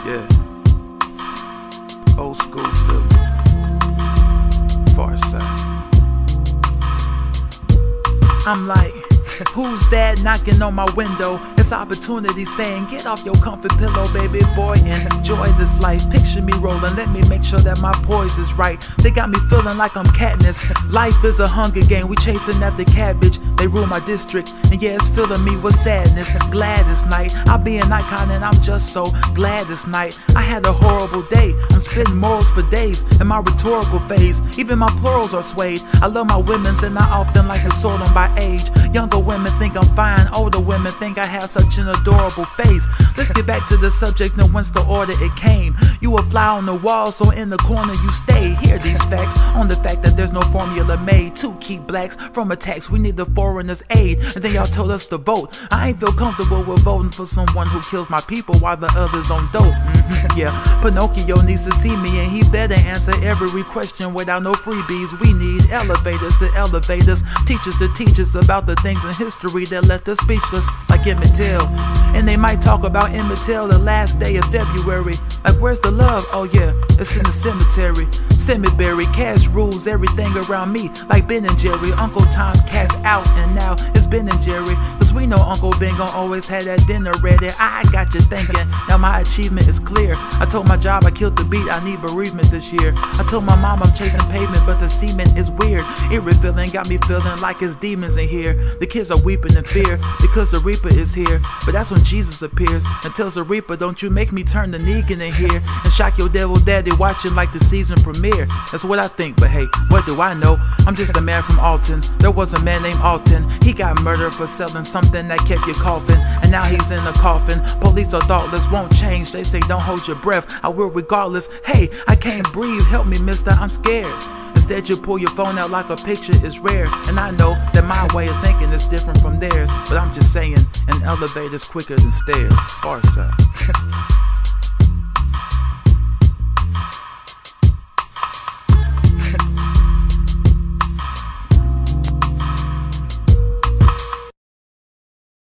Yeah. Old school Philly. Far side. I'm like, who's that knocking on my window? It's opportunity saying, get off your comfy pillow, baby boy, and enjoy this life. Picture me rolling, let me make sure that my poise is right. They got me feeling like I'm Katniss. Life is a hunger game, we chasing after cabbage. They rule my district, and yeah, it's filling me with sadness. Glad this night, I'll be an icon, and I'm just so glad this night. I had a horrible day, I'm spitting morals for days in my rhetorical phase. Even my plurals are swayed. I love my women's, and I often like to sort them by age. Younger women think I'm fine, older women think I have such an adorable face. Let's get back to the subject and whence the order it came. You a fly on the wall, so in the corner you stay. Hear these facts on the fact that there's no formula made to keep blacks from attacks. We need the foreigners' aid, and then y'all told us to vote. I ain't feel comfortable with voting for someone who kills my people while the others on dope. Yeah, Pinocchio needs to see me, and he better answer every question without no freebies. We need elevators to elevators, teachers to teach us about the things in history that left us speechless, like Emmett Till. And they might talk about Emmett Till the last day of February. Like, where's the love? Oh yeah, it's in the cemetery. Cemetery, cash rules everything around me, like Ben and Jerry. Uncle Tom cat's out, and now it's Ben and Jerry. Cause we know Uncle Ben gon' always have that dinner ready. I got you thinking, now my achievement is clear. I told my job I killed the beat, I need bereavement this year. I told my mom I'm chasing pavement, but the cement is weird. Eerie feeling got me feeling like it's demons in here. The kids are weeping in fear because the Reaper is here. But that's when Jesus appears and tells the Reaper, don't you make me turn the Negan in here and shock your devil daddy watching like the season premiere. That's what I think, but hey, what do I know? I'm just a man from Alton. There was a man named Alton. He got murdered for selling something that kept you coughing, and now he's in a coffin. Police are thoughtless, won't change. They say don't hold your breath, I will regardless. Hey, I can't breathe, help me mister, I'm scared. Instead you pull your phone out like a picture is rare. And I know that my way of thinking is different from theirs, but I'm just saying, an elevator's quicker than stairs. Far side.